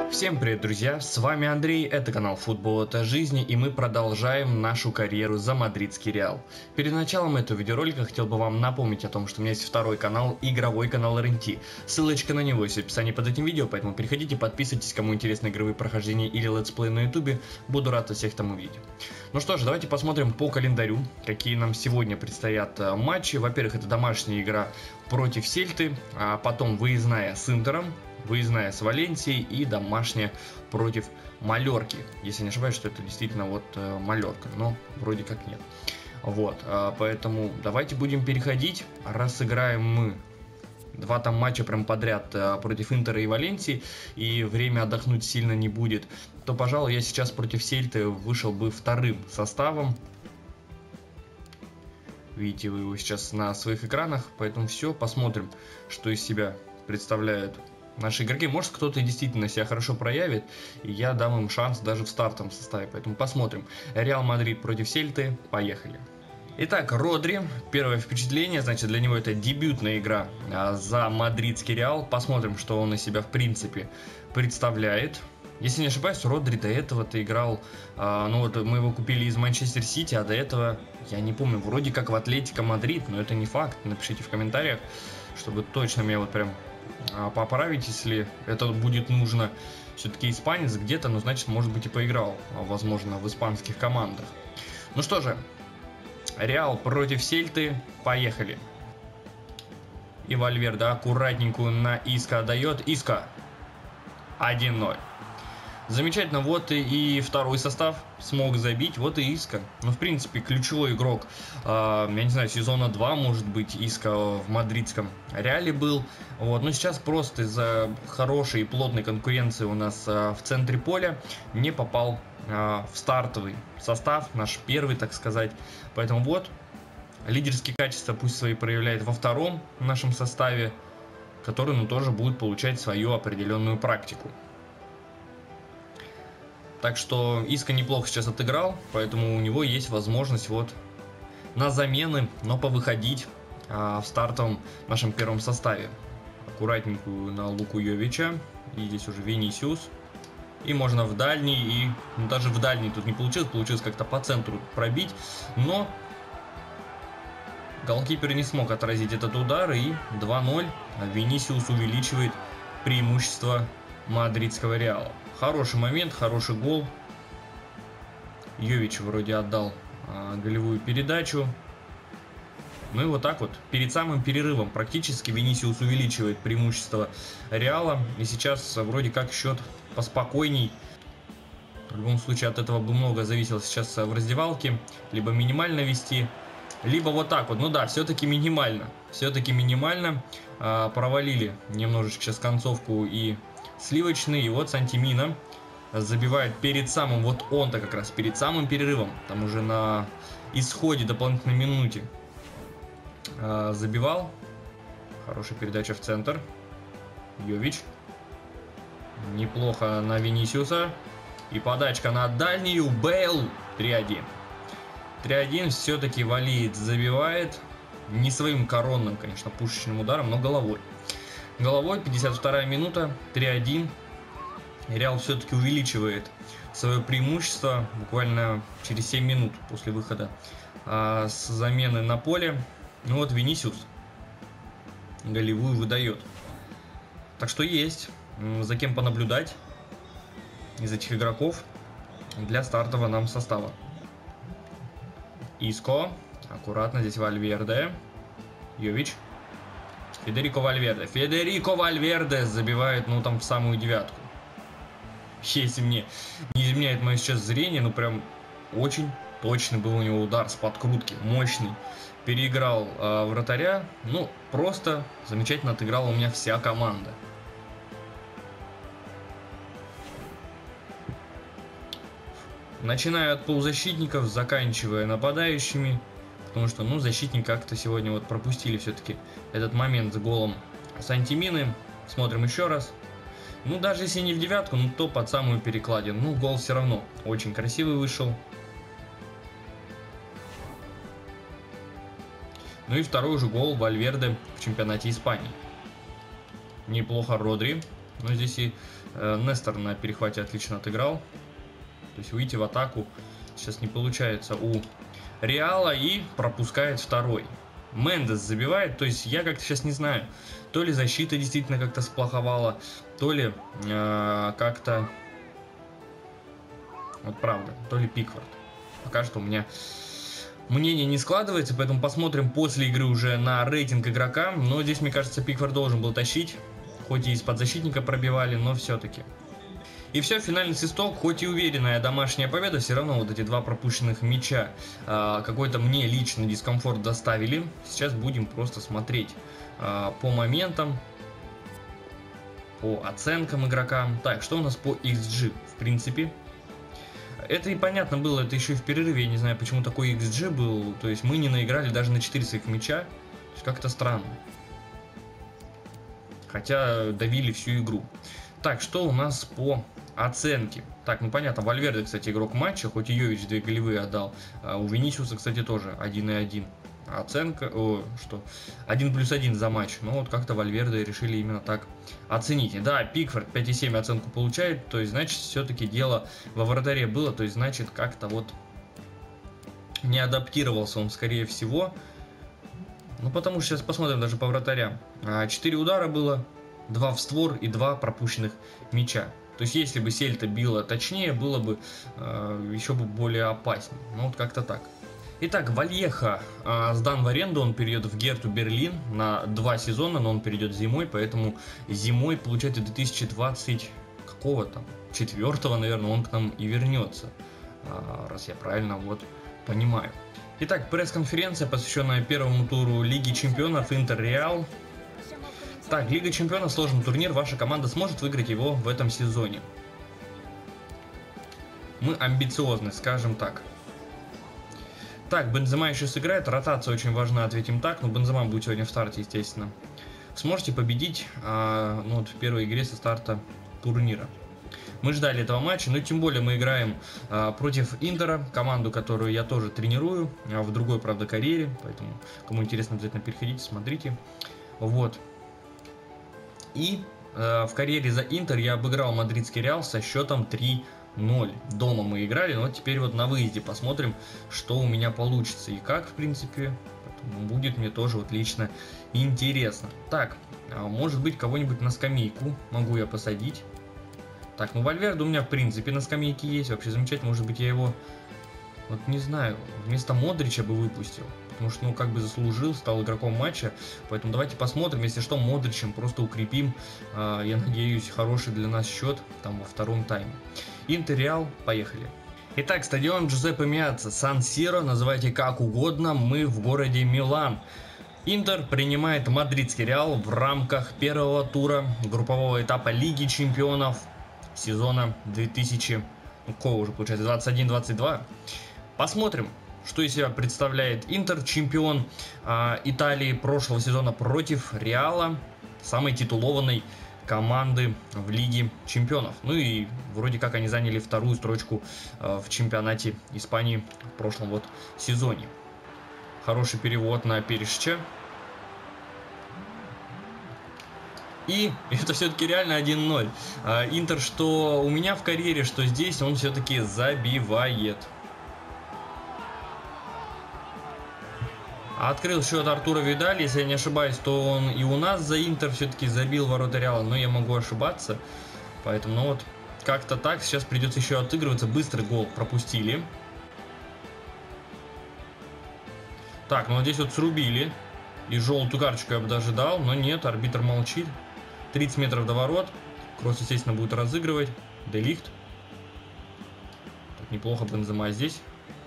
Всем привет, друзья, с вами Андрей, это канал Футбол это жизнь, и мы продолжаем нашу карьеру за мадридский Реал. Перед началом этого видеоролика хотел бы вам напомнить о том, что у меня есть второй канал, игровой канал РНТ. Ссылочка на него есть в описании под этим видео, поэтому переходите, подписывайтесь, кому интересны игровые прохождения или летсплей на ютубе, буду рад всех там увидеть. Ну что ж, давайте посмотрим по календарю, какие нам сегодня предстоят матчи. Во-первых, это домашняя игра против Сельты, а потом выездная с Интером, выездная с Валенсией и домашняя против Маллорки. Если не ошибаюсь, что это действительно вот Маллорка, но вроде как нет. Вот, поэтому давайте будем переходить. Раз сыграем мы два там матча прям подряд против Интера и Валенсии, и время отдохнуть сильно не будет, то, пожалуй, я сейчас против Сельты вышел бы вторым составом. Видите вы его сейчас на своих экранах, поэтому все, посмотрим, что из себя представляют наши игроки. Может, кто-то действительно себя хорошо проявит, и я дам им шанс даже в стартовом составе. Поэтому посмотрим. Реал Мадрид против Сельты. Поехали. Итак, Родри. Первое впечатление, значит, для него это дебютная игра за мадридский Реал. Посмотрим, что он из себя в принципе представляет. Если не ошибаюсь, Родри до этого-то играл, ну вот мы его купили из Манчестер Сити, а до этого, я не помню, вроде как в Атлетико Мадрид, но это не факт. Напишите в комментариях, чтобы точно меня вот прям поправить, если это будет нужно. Все-таки испанец где-то, но значит, может быть, и поиграл, возможно, в испанских командах. Ну что же, Реал против Сельты, поехали. И Вальверде аккуратненькую на Иска отдает. Иска 1-0. Замечательно, вот и второй состав смог забить, вот и Иска. Ну, в принципе, ключевой игрок, я не знаю, сезона 2, может быть, Иска в мадридском Реале был. Вот, но сейчас просто из-за хорошей и плотной конкуренции у нас в центре поля не попал в стартовый состав, наш первый, так сказать. Поэтому вот, лидерские качества пусть свои проявляет во втором нашем составе, который, ну, тоже будет получать свою определенную практику. Так что Иска неплохо сейчас отыграл, поэтому у него есть возможность вот на замены, но повыходить в стартовом нашем первом составе. Аккуратненькую на Луку Йовича, и здесь уже Винисиус. И можно в дальний, и ну, даже в дальний тут не получилось, получилось как-то по центру пробить, но голкипер не смог отразить этот удар, и 2-0. Винисиус увеличивает преимущество мадридского Реала. Хороший момент, хороший гол. Йович вроде отдал голевую передачу. Ну и вот так вот, перед самым перерывом практически Винисиус увеличивает преимущество Реала. И сейчас вроде как счет поспокойней. В любом случае от этого бы много зависело сейчас в раздевалке. Либо минимально вести, либо вот так вот. Ну да, все-таки минимально. Все-таки минимально. Провалили немножечко сейчас концовку и сливочный. И вот Сантимина забивает перед самым, вот он-то как раз перед самым перерывом, там уже на исходе дополнительной минуте забивал. Хорошая передача в центр. Йович. Неплохо на Винисиуса. И подачка на дальнюю. Бейл. 3-1. 3-1. Все-таки Валиец забивает. Не своим коронным, конечно, пушечным ударом, но головой. Головой, 52-я минута, 3-1. Реал все-таки увеличивает свое преимущество буквально через 7 минут после выхода с замены на поле. Ну вот Винисиус голевую выдает. Так что есть за кем понаблюдать из этих игроков для стартового нам состава. Иско, аккуратно здесь Вальверде, Йович. Федерико Вальверде. Федерико Вальверде забивает, ну, там в самую девятку. Если мне не изменяет мое сейчас зрение, ну, прям очень точный был у него удар с подкрутки. Мощный. Переиграл вратаря. Ну, просто замечательно отыграла у меня вся команда. Начиная от полузащитников, заканчивая нападающими. Потому что, ну, защитники как-то сегодня вот пропустили все-таки этот момент с голом Сантимины. Смотрим еще раз. Ну, даже если не в девятку, ну, то под самую перекладину. Ну, гол все равно очень красивый вышел. Ну и второй уже гол Вальверде в чемпионате Испании. Неплохо Родри. Но здесь и Нестор на перехвате отлично отыграл. То есть выйти в атаку сейчас не получается у Реала, и пропускает второй. Мендес забивает, то есть я как-то сейчас не знаю, то ли защита действительно как-то сплоховала, то ли как-то, вот правда, то ли Пикфорд. Пока что у меня мнение не складывается, поэтому посмотрим после игры уже на рейтинг игрока. Но здесь, мне кажется, Пикфорд должен был тащить, хоть и из-под защитника пробивали, но все-таки. И все, финальный свисток, хоть и уверенная домашняя победа, все равно вот эти два пропущенных мяча какой-то мне лично дискомфорт доставили. Сейчас будем просто смотреть по моментам, по оценкам игрокам. Так, что у нас по XG? В принципе, это и понятно было, это еще и в перерыве, я не знаю, почему такой XG был. То есть мы не наиграли даже на 4 своих мяча, то есть как-то странно. Хотя давили всю игру. Так, что у нас по оценке? Так, ну понятно, Вальверде, кстати, игрок матча, хоть и Йович 2 голевые отдал. У Винисиуса, кстати, тоже 1,1. Оценка, 1+1 за матч. Но вот как-то Вальверде решили именно так оценить. Да, Пикфорд 5,7 оценку получает, то есть, значит, все-таки дело во вратаре было, то есть, значит, как-то вот не адаптировался он, скорее всего. Ну, потому что сейчас посмотрим даже по вратарям. 4 удара было, 2 в створ и 2 пропущенных мяча. То есть, если бы Сельта била точнее, было бы еще бы более опаснее. Ну, вот как-то так. Итак, Вальеха сдан в аренду, он перейдет в Герту Берлин на 2 сезона, но он перейдет зимой, поэтому зимой, получается, 2020 какого-то, 4-го, наверное, он к нам и вернется, раз я правильно вот понимаю. Итак, пресс-конференция, посвященная первому туру Лиги Чемпионов Интер-Реал. Так, Лига Чемпионов — сложный турнир, ваша команда сможет выиграть его в этом сезоне. Мы амбициозны, скажем так. Так, Бензема еще сыграет, ротация очень важна, ответим так, но Бензема будет сегодня в старте, естественно. Сможете победить ну, вот в первой игре со старта турнира. Мы ждали этого матча, но тем более мы играем против Интера, команду, которую я тоже тренирую, в другой, правда, карьере, поэтому, кому интересно, обязательно переходите, смотрите. Вот. И в карьере за Интер я обыграл мадридский Реал со счетом 3-0. Дома мы играли, но теперь вот на выезде посмотрим, что у меня получится и как, в принципе. Будет мне тоже вот лично интересно. Так, может быть, кого-нибудь на скамейку могу я посадить. Так, ну Вальверде у меня в принципе на скамейке есть, вообще замечательно. Может быть, я его, вот не знаю, вместо Модрича бы выпустил. Потому что, ну, как бы заслужил, стал игроком матча. Поэтому давайте посмотрим, если что, Модричем просто укрепим. Я надеюсь, хороший для нас счет там во втором тайме. Интер-Реал, поехали. Итак, стадион Джузеппе Меацца, Сан-Сиро, называйте как угодно, мы в городе Милан. Интер принимает мадридский Реал в рамках первого тура группового этапа Лиги Чемпионов сезона 2000, какого уже получается, 21-22. Посмотрим, что из себя представляет Интер, чемпион Италии прошлого сезона против Реала, самой титулованной команды в Лиге Чемпионов. Ну и вроде как они заняли вторую строчку в чемпионате Испании в прошлом вот сезоне. Хороший перевод на Перишича. И это все-таки реально 1-0. Интер, что у меня в карьере, что здесь, он все-таки забивает. Открыл счет Артура Видаль, если я не ошибаюсь, то он и у нас за Интер все-таки забил ворота Реала, но я могу ошибаться. Поэтому, ну вот, как-то так, сейчас придется еще отыгрываться. Быстрый гол пропустили. Так, ну здесь вот срубили. И желтую карточку я бы даже дал, но нет, арбитр молчит. 30 метров до ворот. Кросс, естественно, будет разыгрывать. Де Лихт. Так, неплохо Бензема здесь.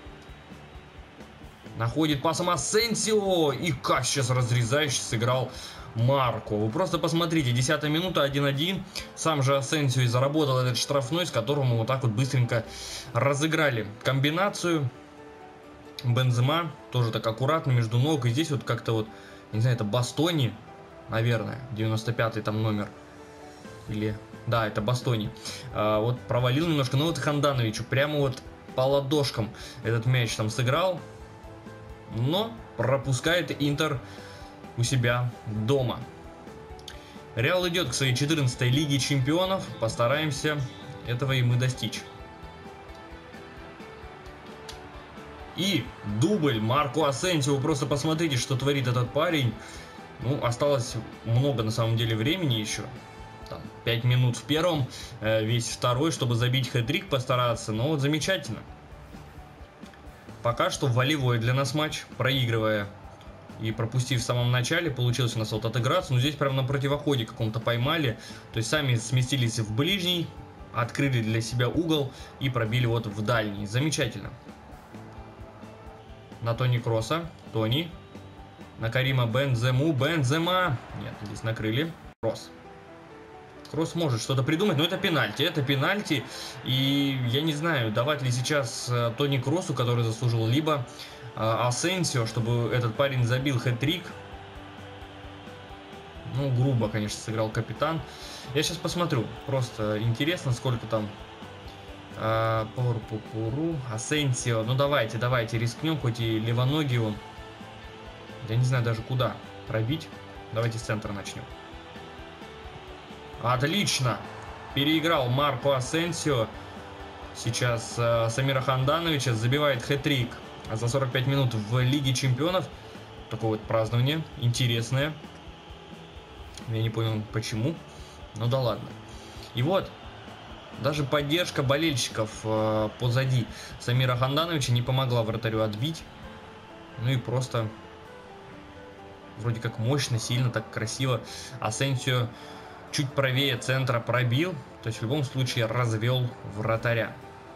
Находит пасом Асенсио. И как сейчас разрезающий сыграл Марко. Вы просто посмотрите. 10-я минута, 1-1. Сам же Асенсио и заработал этот штрафной, с которым мы вот так вот быстренько разыграли комбинацию. Бензема тоже так аккуратно между ног. И здесь вот как-то вот, не знаю, это Бастони, наверное. 95-й там номер. Или... Да, это Бастони. Вот провалил немножко. Но вот Хандановичу прямо вот по ладошкам этот мяч там сыграл. Но пропускает Интер у себя дома. Реал идет к своей 14-й Лиге Чемпионов. Постараемся этого и мы достичь. И дубль Марко Асенсио. Вы просто посмотрите, что творит этот парень. Ну, осталось много на самом деле времени еще. Там, 5 минут в первом, весь второй, чтобы забить хэт-трик, постараться. Но вот замечательно. Пока что волевой для нас матч, проигрывая и пропустив в самом начале, получилось у нас вот отыграться. Но здесь прям на противоходе каком-то поймали. То есть сами сместились в ближний, открыли для себя угол и пробили вот в дальний. Замечательно. На Тони Кросса. Тони. На Карима Бензему. Бензема. Нет, здесь накрыли. Кросс. Кросс может что-то придумать, но это пенальти. Это пенальти. И я не знаю, давать ли сейчас Тони Кроссу, который заслужил, либо Асенсио, чтобы этот парень забил хэт-трик. Ну, грубо, конечно, сыграл капитан. Я сейчас посмотрю. Просто интересно, сколько там. Асенсио. Ну, давайте рискнем, хоть и левоногий он. Я не знаю даже куда пробить. Давайте с центра начнем. Отлично. Переиграл Марко Асенсио. Сейчас Самира Хандановича забивает хэт-трик за 45 минут в Лиге Чемпионов. Такое вот празднование интересное. Я не понял почему. Ну да ладно. И вот. Даже поддержка болельщиков позади Самира Хандановича не помогла вратарю отбить. Ну и просто вроде как мощно, сильно, так красиво Асенсио чуть правее центра пробил. То есть в любом случае развел вратаря.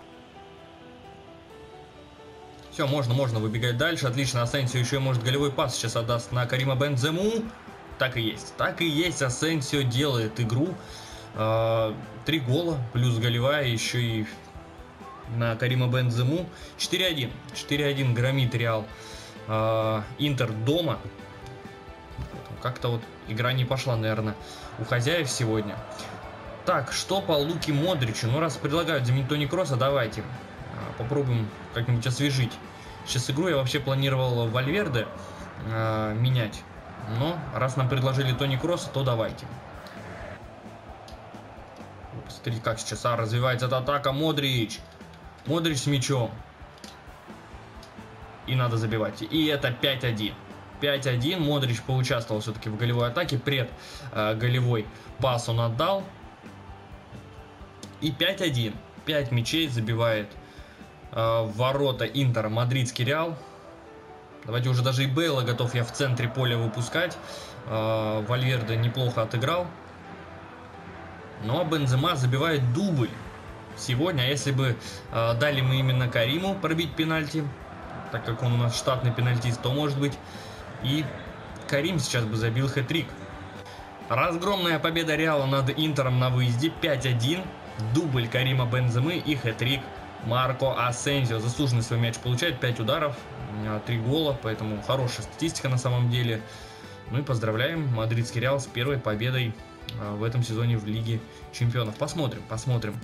Все, можно выбегать дальше. Отлично, Асенсио еще и может голевой пас сейчас отдаст на Карима Бензему. Так и есть, Асенсио делает игру. 3 гола, плюс голевая, еще и на Карима Бензему. 4-1. 4-1 громит Реал Интер дома. Как-то вот игра не пошла, наверное, у хозяев сегодня. Так, что по Луке Модричу? Ну, раз предлагают заменить Тони Кросса, давайте попробуем как-нибудь освежить. Сейчас игру я вообще планировал Вальверде менять. Но раз нам предложили Тони Кросса, то давайте. Посмотрите, как сейчас развивается эта атака. Модрич с мячом. И надо забивать. И это 5-1. 5-1. Модрич поучаствовал все-таки в голевой атаке. Голевой пас он отдал. И 5-1. 5 мячей забивает в ворота Интера мадридский Реал. Давайте уже даже и Бейла готов я в центре поля выпускать. Вальверде неплохо отыграл. Но Бензема забивает дубль сегодня. А если бы дали мы именно Кариму пробить пенальти, так как он у нас штатный пенальтист, то может быть и Карим сейчас бы забил хэт-трик. Разгромная победа Реала над Интером на выезде. 5-1. Дубль Карима Бенземы и хэт-трик Марко Асенсио. Заслуженный свой мяч получает. 5 ударов, 3 гола. Поэтому хорошая статистика на самом деле. Ну и поздравляем мадридский Реал с первой победой в этом сезоне в Лиге Чемпионов. Посмотрим.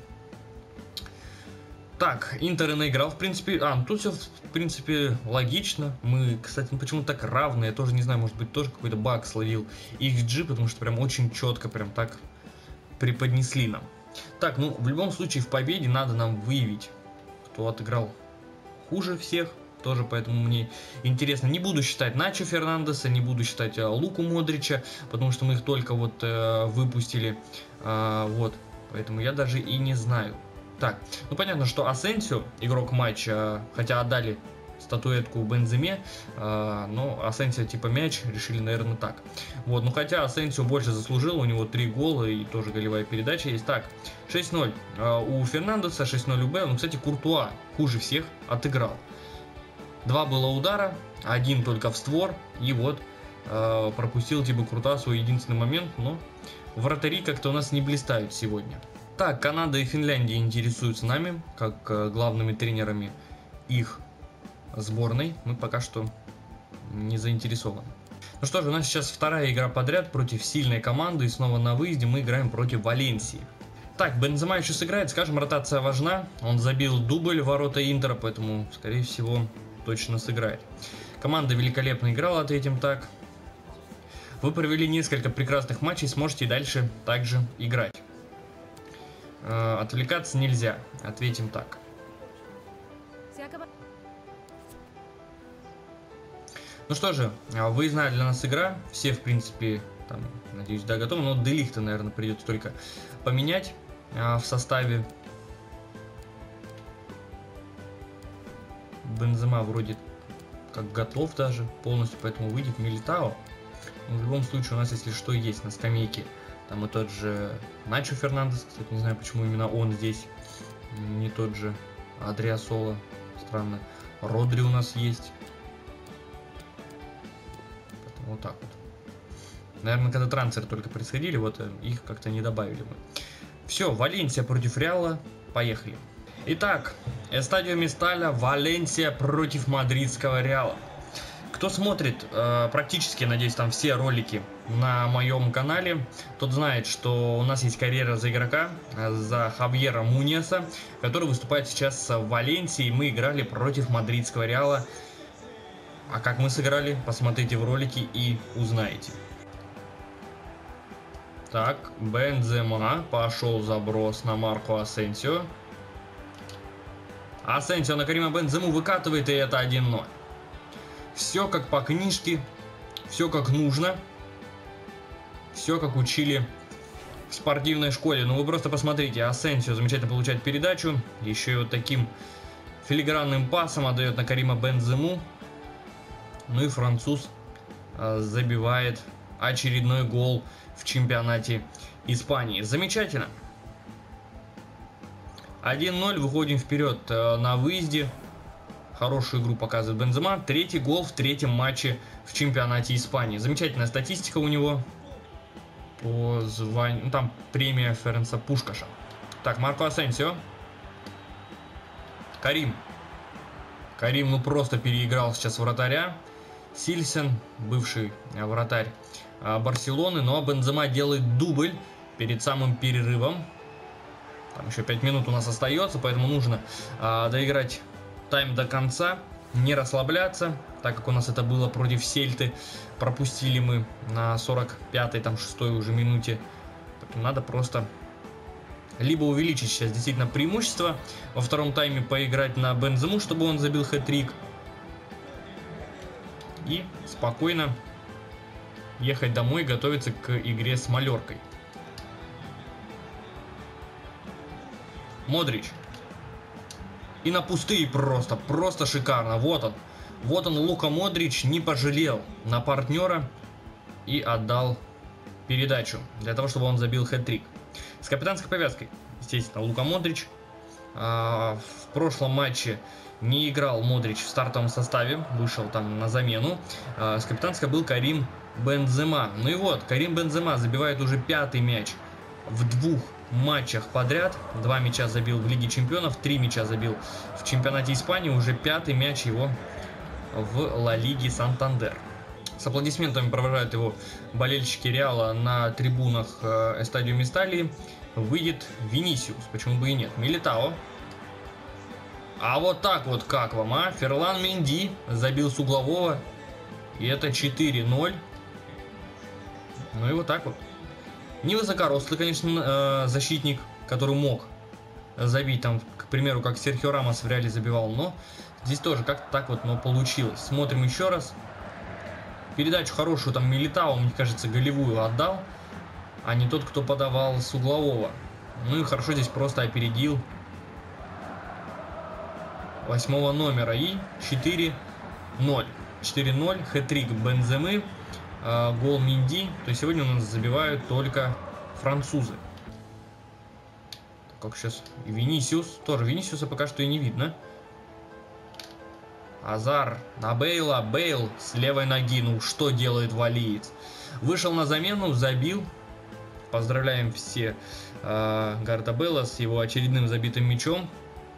Так, Интер и наиграл, в принципе. Тут все, в принципе, логично. Мы, кстати, почему-то так равные. Я тоже не знаю, может быть, тоже какой-то баг словил XG, потому что прям очень четко, прям так преподнесли нам. Так, ну, в любом случае, в победе надо нам выявить, кто отыграл хуже всех. Тоже поэтому мне интересно. Не буду считать Начо Фернандеса, не буду считать Луку Модрича, потому что мы их только вот выпустили. Вот, поэтому я даже и не знаю. Так, ну понятно, что Асенсио, игрок матча, хотя отдали статуэтку Бенземе, но Асенсио типа мяч, решили, наверное, так. Вот, ну хотя Асенсио больше заслужил, у него 3 гола и тоже голевая передача есть. Так, 6-0 у Фернандеса, 6-0 у Бейла. Ну, кстати, Куртуа хуже всех отыграл. 2 было удара, 1 только в створ, и вот пропустил типа Куртуа свой единственный момент, но вратари как-то у нас не блистают сегодня. Так, Канада и Финляндия интересуются нами, как главными тренерами их сборной. Мы пока что не заинтересованы. Ну что же, у нас сейчас вторая игра подряд против сильной команды, и снова на выезде мы играем против Валенсии. Так, Бензема еще сыграет, скажем, ротация важна. Он забил дубль в ворота Интера, поэтому, скорее всего, точно сыграет. Команда великолепно играла, ответим так. Вы провели несколько прекрасных матчей, сможете и дальше также играть. Отвлекаться нельзя, ответим так. Ну что же, выездная для нас игра. Все, в принципе, там, надеюсь, да, готовы. Но Де Лихта, наверное, придется только поменять в составе. Бензема вроде как готов даже полностью, поэтому выйдет Милитао. Но в любом случае у нас, если что, есть на скамейке. Там и тот же Начо Фернандес, кстати, не знаю, почему именно он здесь. Не тот же Адриасола. Странно. Родри у нас есть. Вот так вот. Наверное, когда трансферы только происходили, вот их как-то не добавили мы. Все, Валенсия против Реала. Поехали. Итак, Эстадио Месталя, Валенсия против мадридского Реала. Кто смотрит практически, надеюсь, там все ролики на моем канале, тот знает, что у нас есть карьера за игрока, за Хавьера Муньеса, который выступает сейчас в Валенсии. Мы играли против мадридского Реала. А как мы сыграли, посмотрите в ролике и узнаете. Так, Бензема, пошел заброс на Марко Асенсио. Асенсио на Карима Бензему выкатывает, и это 1-0. Все как по книжке, все как нужно, все как учили в спортивной школе. Ну вы просто посмотрите, Асенсио замечательно получает передачу, еще и вот таким филигранным пасом отдает на Карима Бензему. Ну и француз забивает очередной гол в чемпионате Испании. Замечательно. 1-0, выходим вперед на выезде. Хорошую игру показывает Бензема. Третий гол в третьем матче в чемпионате Испании. Замечательная статистика у него. По званию, ну, там премия Ференца Пушкаша. Так, Марко Асенсио. Карим, ну просто переиграл сейчас вратаря. Сильсен, бывший вратарь Барселоны. Ну а Бензема делает дубль перед самым перерывом. Там еще 5 минут у нас остается, поэтому нужно доиграть тайм до конца, не расслабляться, так как у нас это было против Сельты. Пропустили мы на 45-й, там 6-й уже минуте. Поэтому надо просто либо увеличить сейчас действительно преимущество, во втором тайме поиграть на Бензему, чтобы он забил хэт-трик. И спокойно ехать домой, готовиться к игре с Малеркой. Модрич. И на пустые просто шикарно. Вот он, Лука Модрич не пожалел на партнера и отдал передачу для того, чтобы он забил хэт-трик. С капитанской повязкой, естественно, Лука Модрич. В прошлом матче не играл Модрич в стартовом составе, вышел там на замену. С капитанской был Карим Бензема. Ну и вот, Карим Бензема забивает уже 5-й мяч в 2 матчах подряд. 2 мяча забил в Лиге Чемпионов, 3 мяча забил в чемпионате Испании. Уже 5-й мяч его в Ла Лиге Сантандер. С аплодисментами провожают его болельщики Реала на трибунах Эстадио Местали. Выйдет Винисиус, почему бы и нет. Милитао. А вот так вот как вам, а? Ферлан Менди забил с углового. И это 4-0. Ну и вот так вот. Невысокорослый, конечно, защитник, который мог забить, там, к примеру, как Серхио Рамос в Реале забивал. Но здесь тоже как-то так вот, но получилось. Смотрим еще раз. Передачу хорошую там Милитао, мне кажется, голевую отдал, а не тот, кто подавал с углового. Ну и хорошо здесь просто опередил 8-го номера. И 4-0. 4-0. Хэт-трик Бенземы. Гол Менди. То есть сегодня у нас забивают только французы. Как сейчас и Винисиус. Тоже Винисиуса пока что и не видно. Азар на Бейла. Бейл с левой ноги. Ну что делает валиец? Вышел на замену, забил. Поздравляем все Гарта Бейла с его очередным забитым мячом.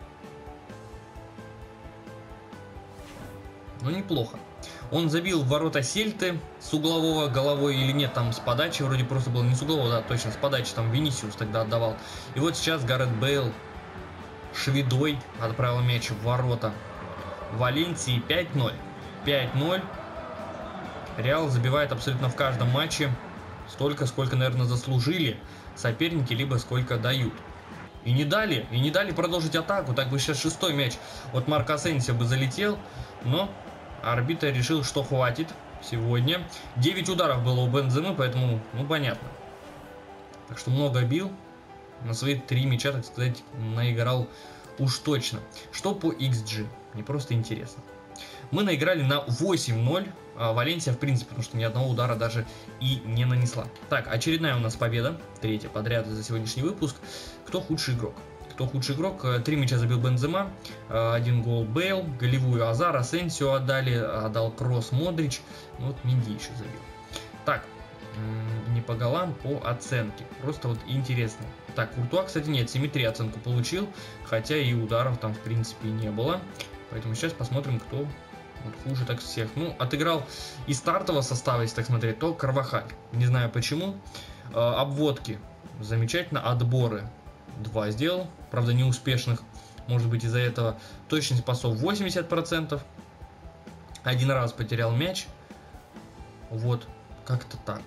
Ну неплохо. Он забил в ворота Сельты с углового головой или нет, там с подачи вроде просто было, не с углового, да, точно, с подачи там Винисиус тогда отдавал. И вот сейчас Гарет Бейл шведой отправил мяч в ворота Валенсии. 5-0. 5-0. Реал забивает абсолютно в каждом матче столько, сколько, наверное, заслужили соперники, либо сколько дают. И не дали продолжить атаку. Так бы сейчас 6-й мяч от Марко Асенсио бы залетел, но арбитр решил, что хватит сегодня. 9 ударов было у Бенземы, поэтому, ну, понятно. Так что много бил. На свои 3 мяча, так сказать, наиграл уж точно. Что по XG? Мне просто интересно. Мы наиграли на 8-0. Валенсия, в принципе, потому что ни одного удара даже и не нанесла. Так, очередная у нас победа. 3-я подряд за сегодняшний выпуск. Кто худший игрок? Кто худший игрок? 3 мяча забил Бензема. 1 гол Бейл. Голевую Азар, Асенсио отдал кросс Модрич. Вот Менди еще забил. Так, не по голам, по оценке. Просто вот интересно. Так, Куртуа, кстати, нет, 7,3 оценку получил. Хотя и ударов там, в принципе, не было. Поэтому сейчас посмотрим, кто вот хуже так всех. Ну, отыграл из стартового состава, если так смотреть, то Карвахаль. Не знаю почему. Обводки замечательно. Отборы 2 сделал. Правда, неуспешных. Может быть, из-за этого. Точность пасов 80%. Один раз потерял мяч. Вот, как-то так.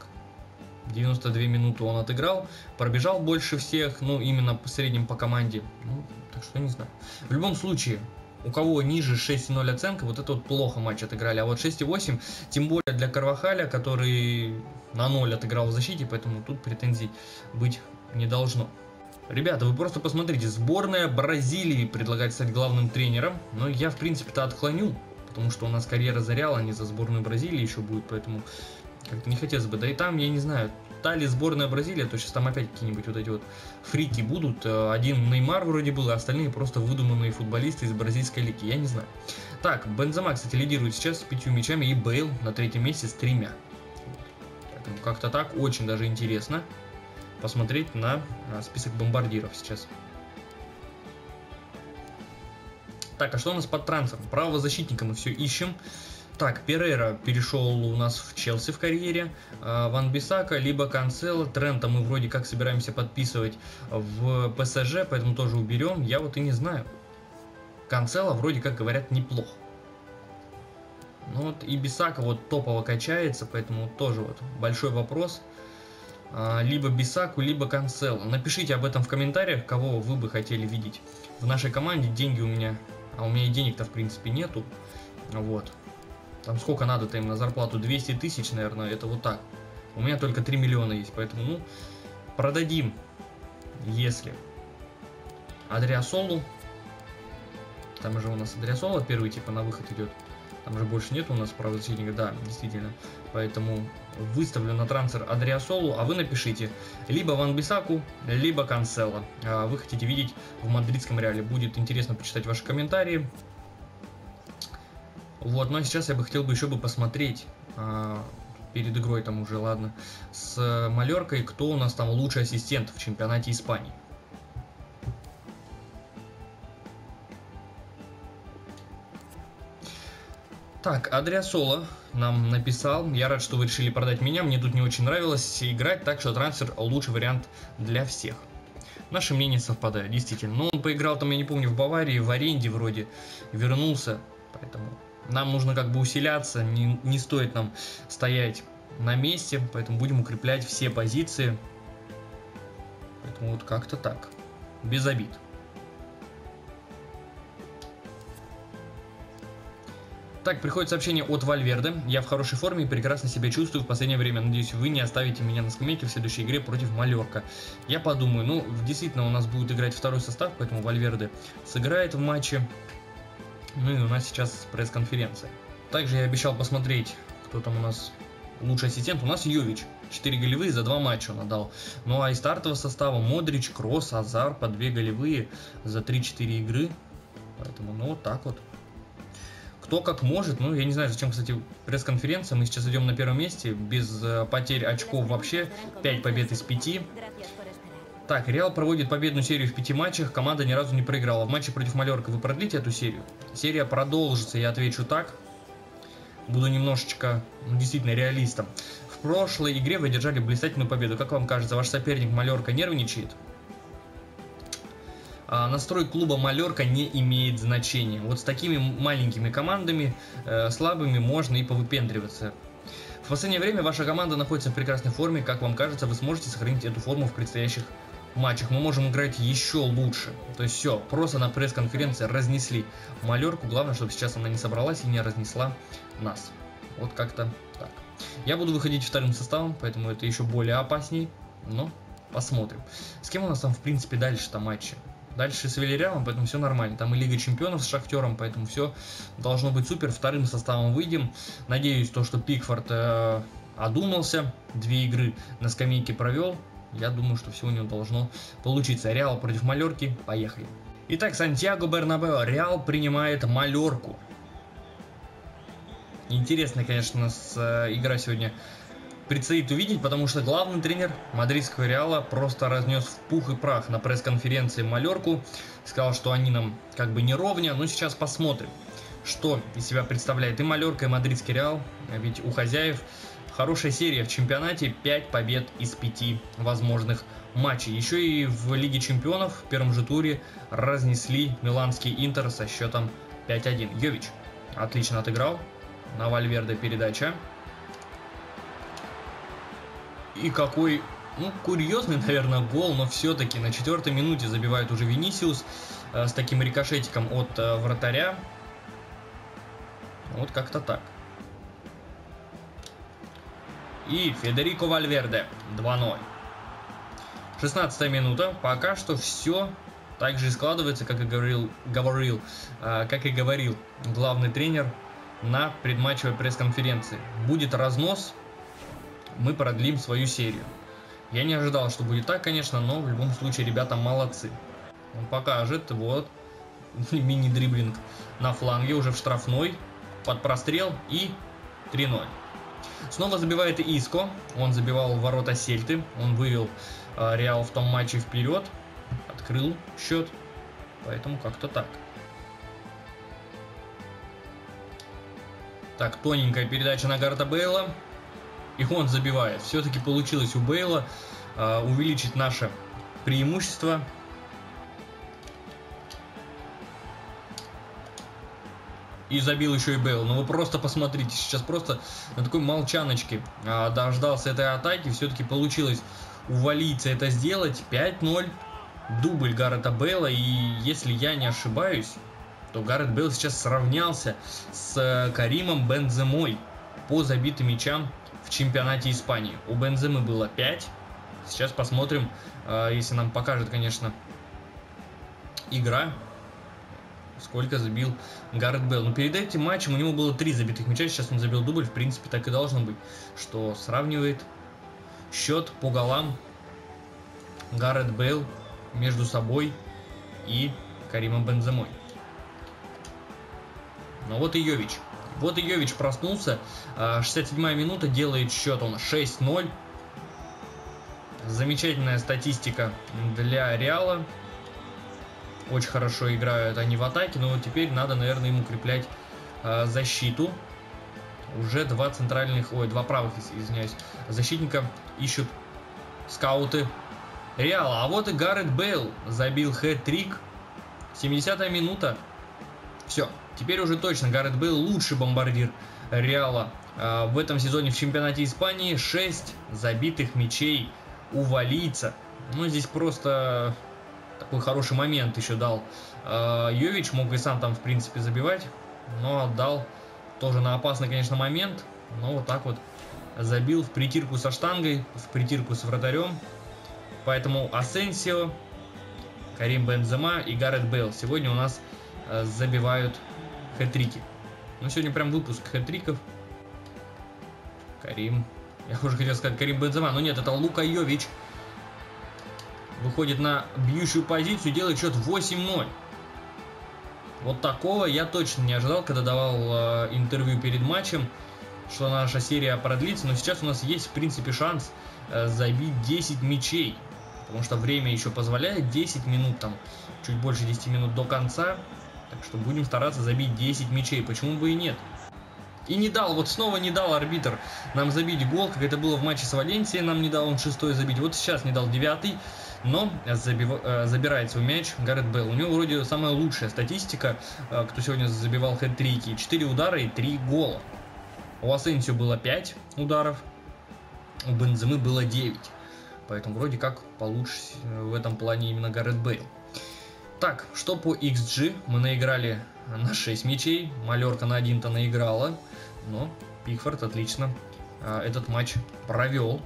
92 минуты он отыграл. Пробежал больше всех. Ну, именно по средним по команде. Ну, так что не знаю. В любом случае, у кого ниже 6,0 оценка, вот это вот плохо матч отыграли. А вот 6,8, тем более для Карвахаля, который на 0 отыграл в защите, поэтому тут претензий быть не должно. Ребята, вы просто посмотрите, сборная Бразилии предлагает стать главным тренером, но я в принципе-то отклоню, потому что у нас карьера за Реал, а не за сборную Бразилии еще будет, поэтому как-то не хотелось бы. Да и там, я не знаю, та ли сборная Бразилия, то сейчас там опять какие-нибудь вот эти вот фрики будут. Один Неймар вроде был, а остальные просто выдуманные футболисты из бразильской лиги, я не знаю. Так, Бензема, кстати, лидирует сейчас с 5 мячами, и Бейл на 3-м месте с 3. Как-то так, очень даже интересно посмотреть на список бомбардиров сейчас. Так, а что у нас под трансфером? Правого защитника мы все ищем. Так, Перейра перешел у нас в Челси в карьере, Ван Бисака, либо Канцело, Трента мы вроде как собираемся подписывать в ПСЖ, поэтому тоже уберем, я вот и не знаю. Канцело вроде как говорят неплох. Ну вот и Бисака вот топово качается, поэтому тоже вот большой вопрос. Либо Бисаку, либо Канцело. Напишите об этом в комментариях, кого вы бы хотели видеть в нашей команде. Деньги у меня, а у меня и денег-то в принципе нету, вот. Там сколько надо-то им на зарплату? 200 тысяч, наверное, это вот так. У меня только 3 миллиона есть, поэтому, ну, продадим, если Адриасолу. Там же у нас Адриасола первый типа на выход идет. Там же больше нет у нас правозащитника, да, действительно. Поэтому выставлю на трансфер Адриасолу, а вы напишите либо Ван Бисаку, либо Канцело. Вы хотите видеть в мадридском Реале. Будет интересно почитать ваши комментарии. Вот, но сейчас я бы хотел еще посмотреть перед игрой там уже, ладно, с Малеркой, кто у нас там лучший ассистент в чемпионате Испании. Так, Адриасола нам написал, я рад, что вы решили продать меня, мне тут не очень нравилось играть, так что трансфер лучший вариант для всех. Наши мнения совпадают, действительно. Но он поиграл там, я не помню, в Баварии, в аренде вроде, вернулся, поэтому нам нужно как бы усиляться, не стоит нам стоять на месте, поэтому будем укреплять все позиции. Поэтому вот как-то так, без обид. Так, приходит сообщение от Вальверде. Я в хорошей форме и прекрасно себя чувствую в последнее время. Надеюсь, вы не оставите меня на скамейке в следующей игре против Малерка. Я подумаю, ну, действительно, у нас будет играть второй состав, поэтому Вальверде сыграет в матче. Ну и у нас сейчас пресс-конференция. Также я обещал посмотреть, кто там у нас лучший ассистент. У нас Йович. 4 голевые за 2 матча он отдал. Ну а из стартового состава Модрич, Кросс, Азар по 2 голевые за 3-4 игры. Поэтому, ну, вот так вот. Кто как может. Ну, я не знаю, зачем, кстати, пресс-конференция. Мы сейчас идем на первом месте. Без потерь очков вообще. 5 побед из 5. Так, Реал проводит победную серию в 5 матчах. Команда ни разу не проиграла. В матче против Малерка вы продлите эту серию? Серия продолжится, я отвечу так. Буду немножечко, ну, действительно, реалистом. В прошлой игре вы одержали блистательную победу. Как вам кажется, ваш соперник Малерка нервничает? Настрой клуба Малерка не имеет значения. Вот с такими маленькими командами, слабыми, можно и повыпендриваться. В последнее время ваша команда находится в прекрасной форме. Как вам кажется, вы сможете сохранить эту форму в предстоящих матчах? Мы можем играть еще лучше. То есть все, просто на пресс-конференции разнесли Малерку. Главное, чтобы сейчас она не собралась и не разнесла нас. Вот как-то так. Я буду выходить вторым составом, поэтому это еще более опасней. Но посмотрим. С кем у нас там, в принципе, дальше-то матчи? Дальше с Вильяреалом, поэтому все нормально. Там и Лига Чемпионов с Шахтером, поэтому все должно быть супер. Вторым составом выйдем. Надеюсь, то, что Пикфорд одумался, 2 игры на скамейке провел. Я думаю, что все у него должно получиться. Реал против Малерки. Поехали. Итак, Сантьяго Бернабеу. Реал принимает Малерку. Интересная, конечно, игра сегодня предстоит увидеть, потому что главный тренер мадридского Реала просто разнес в пух и прах на пресс-конференции Малерку. Сказал, что они нам как бы не ровня. Но сейчас посмотрим, что из себя представляет и Малерка, и мадридский Реал. Ведь у хозяев хорошая серия в чемпионате. 5 побед из 5 возможных матчей. Еще и в Лиге Чемпионов в первом же туре разнесли миланский Интер со счетом 5-1. Йович отлично отыграл. На Вальверде передача. И какой, курьезный, наверное, гол, но все-таки на 4-й минуте забивает уже Винисиус с таким рикошетиком от вратаря. Вот как-то так. И Федерико Вальверде 2-0. 16-я минута. Пока что все так же и складывается, как и говорил главный тренер на предматчевой пресс-конференции. Будет разнос. Мы продлим свою серию. Я не ожидал, что будет так, конечно, но в любом случае ребята молодцы. Он покажет, вот, мини-дриблинг на фланге, уже в штрафной, под прострел и 3-0. Снова забивает Иско, он забивал в ворота Сельты, он вывел Реал в том матче вперед, открыл счет, поэтому как-то так. Так, тоненькая передача на Гарета Бейла. И он забивает. Все-таки получилось у Бейла увеличить наше преимущество. И забил еще и Бейл. Но вы просто посмотрите. Сейчас просто на такой молчаночке дождался этой атаки. Все-таки получилось у валийца это сделать. 5-0. Дубль Гарета Бейла. И если я не ошибаюсь, то Гарет Бейл сейчас сравнялся с Каримом Бенземой по забитым мячам в чемпионате Испании. У Бенземы было 5. Сейчас посмотрим, если нам покажет, конечно, игра, сколько забил Гарет Бейл. Но перед этим матчем у него было 3 забитых мяча. Сейчас он забил дубль. В принципе, так и должно быть. Что сравнивает счет по голам Гарет Бейл между собой и Каримом Бенземой. Ну вот и Йович. Вот и Йович проснулся. 67-я минута, делает счет он 6-0. Замечательная статистика для Реала. Очень хорошо играют они в атаке. Но вот теперь надо, наверное, им укреплять защиту. Уже два правых, извиняюсь, защитника ищут скауты Реала. А вот и Гарет Бейл забил хэт-трик. 70-я минута. Все. Теперь уже точно Гарет Бейл лучший бомбардир Реала в этом сезоне в чемпионате Испании. 6 забитых мячей у валийца. Ну, здесь просто такой хороший момент еще дал Йович. Мог и сам там, в принципе, забивать. Но отдал тоже на опасный, конечно, момент. Но вот так вот забил в притирку со штангой, в притирку с вратарем. Поэтому Асенсио, Карим Бензема и Гарет Бейл сегодня у нас забивают хэт-трики. Ну, сегодня прям выпуск хэт-триков. Я уже хотел сказать Карим Бензема, но нет, это Лука Йович. Выходит на бьющую позицию, делает счет 8-0. Вот такого я точно не ожидал, когда давал интервью перед матчем, что наша серия продлится. Но сейчас у нас есть, в принципе, шанс забить 10 мячей. Потому что время еще позволяет, 10 минут, там, чуть больше 10 минут до конца. Так что будем стараться забить 10 мячей. Почему бы и нет? И не дал, вот снова не дал арбитр нам забить гол, как это было в матче с Валенсией. Нам не дал он 6-й забить. Вот сейчас не дал 9-й. Но забирает свой мяч Гарет Бейл. У него вроде самая лучшая статистика, кто сегодня забивал хэт-трики. 4 удара и 3 гола. У Асенсио было 5 ударов, у Бенземы было 9. Поэтому вроде как получше в этом плане именно Гарет Бейл. Так, что по XG? Мы наиграли на 6 мячей. Малерка на 1-то наиграла. Но Пикфорд отлично этот матч провел.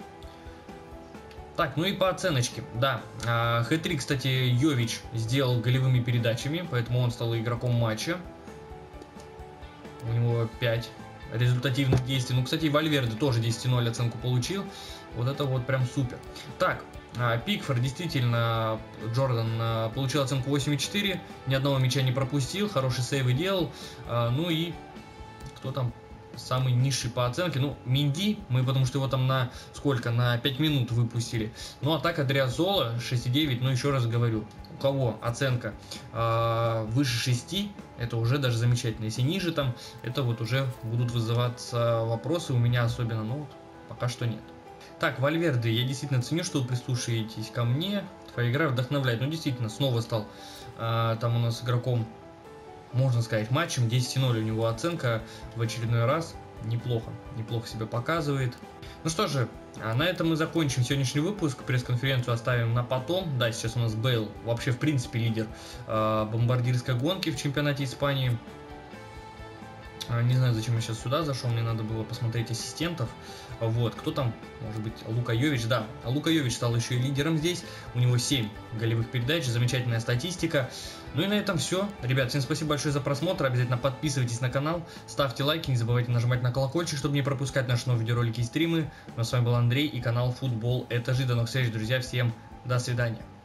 Так, ну и по оценочке. Да, хэт-трик, кстати, Йович сделал голевыми передачами, поэтому он стал игроком матча. У него 5 результативных действий. Ну, кстати, Вальверде тоже 10-0 оценку получил. Вот это вот прям супер. Так, Пикфорд действительно, Джордан получил оценку 8,4. Ни одного мяча не пропустил, хорошие сейвы делал. Ну и кто там самый низший по оценке? Ну, Минди, мы потому что его там на сколько? На 5 минут выпустили. Ну, а так Адриазола 6,9. Ну, еще раз говорю, у кого оценка выше 6, это уже даже замечательно. Если ниже там, это вот уже будут вызываться вопросы у меня особенно, но вот пока что нет. Так, Вальверде, я действительно ценю, что вы прислушаетесь ко мне. Твоя игра вдохновляет. Ну, действительно, снова стал там у нас игроком, можно сказать, матчем. 10,0 у него оценка в очередной раз. Неплохо себя показывает. Ну что же, на этом мы закончим сегодняшний выпуск. Пресс-конференцию оставим на потом. Да, сейчас у нас Бейл вообще в принципе лидер бомбардирской гонки в чемпионате Испании. Не знаю, зачем я сейчас сюда зашел, мне надо было посмотреть ассистентов. Вот, кто там? Может быть, Лука Йович, да. Лука Йович стал еще и лидером здесь. У него 7 голевых передач, замечательная статистика. Ну и на этом все. Ребят, всем спасибо большое за просмотр. Обязательно подписывайтесь на канал, ставьте лайки, не забывайте нажимать на колокольчик, чтобы не пропускать наши новые видеоролики и стримы. Ну а с вами был Андрей и канал Футбол Это Жизнь. До новых встреч, друзья. Всем до свидания.